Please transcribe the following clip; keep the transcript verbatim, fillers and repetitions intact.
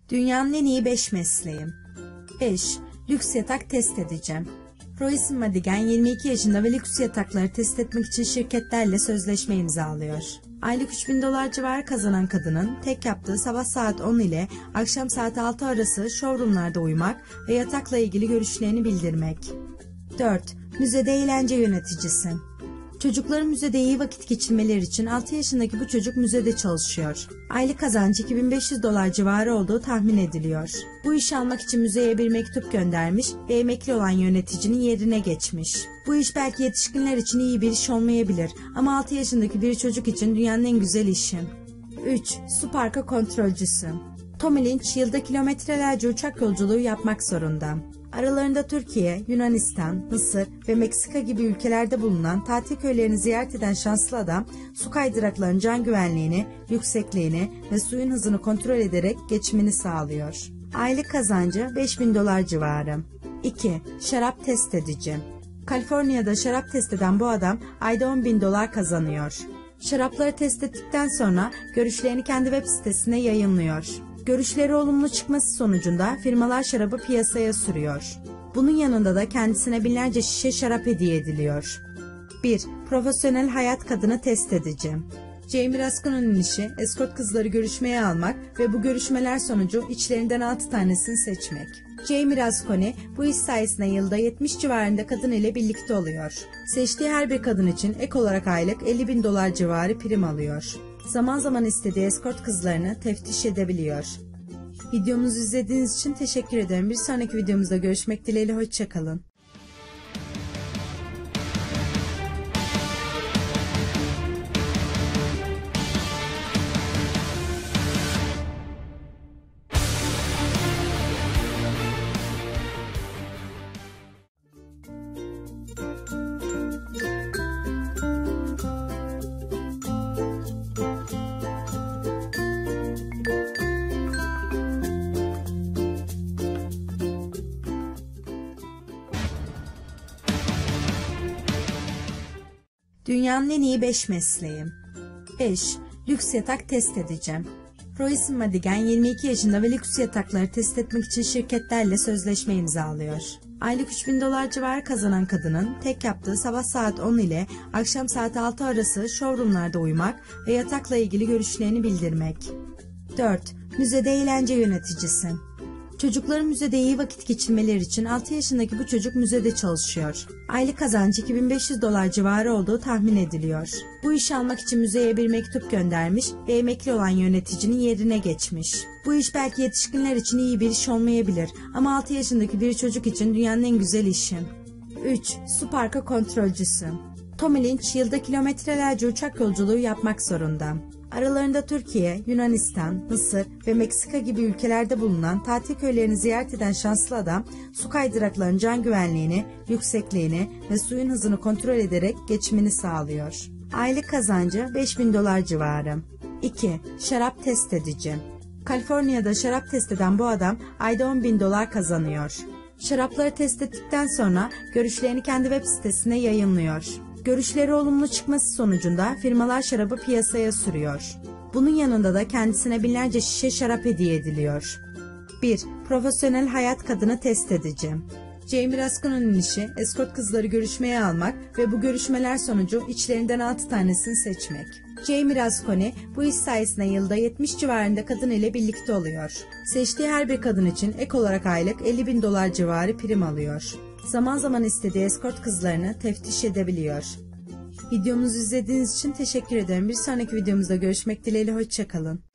Dünyanın en iyi beş mesleğim. beş. Lüks yatak test edeceğim. Royce Madigan yirmi iki yaşında ve lüks yatakları test etmek için şirketlerle sözleşme imzalıyor. Aylık üç bin dolar civarı kazanan kadının tek yaptığı sabah saat on ile akşam saat altı arası showroomlarda uyumak ve yatakla ilgili görüşlerini bildirmek. dört. Müzede eğlence yöneticisi. Çocukların müzede iyi vakit geçirmeleri için altı yaşındaki bu çocuk müzede çalışıyor. Aylık kazancı iki bin beş yüz dolar civarı olduğu tahmin ediliyor. Bu işi almak için müzeye bir mektup göndermiş ve emekli olan yöneticinin yerine geçmiş. Bu iş belki yetişkinler için iyi bir iş olmayabilir ama altı yaşındaki bir çocuk için dünyanın en güzel işi. üç. Su parkı kontrolcüsü. Tommy Lynch yılda kilometrelerce uçak yolculuğu yapmak zorunda. Aralarında Türkiye, Yunanistan, Mısır ve Meksika gibi ülkelerde bulunan tatil köylerini ziyaret eden şanslı adam, su kaydıraklarının can güvenliğini, yüksekliğini ve suyun hızını kontrol ederek geçimini sağlıyor. Aylık kazancı beş bin dolar civarı. iki. Şarap test edici. Kaliforniya'da şarap test eden bu adam ayda on bin dolar kazanıyor. Şarapları test ettikten sonra görüşlerini kendi web sitesine yayınlıyor. Görüşleri olumlu çıkması sonucunda firmalar şarabı piyasaya sürüyor. Bunun yanında da kendisine binlerce şişe şarap hediye ediliyor. bir. Profesyonel hayat kadını test edici. Jamie Raskin'in işi eskort kızları görüşmeye almak ve bu görüşmeler sonucu içlerinden altı tanesini seçmek. Jamie Raskin bu iş sayesinde yılda yetmiş civarında kadın ile birlikte oluyor. Seçtiği her bir kadın için ek olarak aylık elli bin dolar civarı prim alıyor. Zaman zaman istediği eskort kızlarını teftiş edebiliyor. Videomuzu izlediğiniz için teşekkür ederim. Bir sonraki videomuzda görüşmek dileğiyle. Hoşça kalın. Dünyanın en iyi beş mesleğim. beş. Lüks yatak test edeceğim. Royce Madigan yirmi iki yaşında ve lüks yatakları test etmek için şirketlerle sözleşme imzalıyor. Aylık üç bin dolar civarı kazanan kadının tek yaptığı sabah saat on ile akşam saat altı arası showroomlarda uyumak ve yatakla ilgili görüşlerini bildirmek. dört. Müzede eğlence yöneticisi. Çocukların müzede iyi vakit geçirmeleri için altı yaşındaki bu çocuk müzede çalışıyor. Aylık kazancı iki bin beş yüz dolar civarı olduğu tahmin ediliyor. Bu işi almak için müzeye bir mektup göndermiş ve emekli olan yöneticinin yerine geçmiş. Bu iş belki yetişkinler için iyi bir iş olmayabilir ama altı yaşındaki bir çocuk için dünyanın en güzel işi. üç. Su parkı kontrolcüsü. Tommy Lynch yılda kilometrelerce uçak yolculuğu yapmak zorunda. Aralarında Türkiye, Yunanistan, Mısır ve Meksika gibi ülkelerde bulunan tatil köylerini ziyaret eden şanslı adam, su kaydıraklarının can güvenliğini, yüksekliğini ve suyun hızını kontrol ederek geçimini sağlıyor. Aylık kazancı beş bin dolar civarı. iki. Şarap test edici. Kaliforniya'da şarap test eden bu adam ayda on bin dolar kazanıyor. Şarapları test ettikten sonra görüşlerini kendi web sitesine yayınlıyor. Görüşleri olumlu çıkması sonucunda firmalar şarabı piyasaya sürüyor. Bunun yanında da kendisine binlerce şişe şarap hediye ediliyor. bir. Profesyonel hayat kadını test edici. Jamie Raskin'in işi eskort kızları görüşmeye almak ve bu görüşmeler sonucu içlerinden altı tanesini seçmek. Jamie Raskin bu iş sayesinde yılda yetmiş civarında kadın ile birlikte oluyor. Seçtiği her bir kadın için ek olarak aylık elli bin dolar civarı prim alıyor. Zaman zaman istediği eskort kızlarını teftiş edebiliyor. Videomuzu izlediğiniz için teşekkür ederim. Bir sonraki videomuzda görüşmek dileğiyle. Hoşça kalın.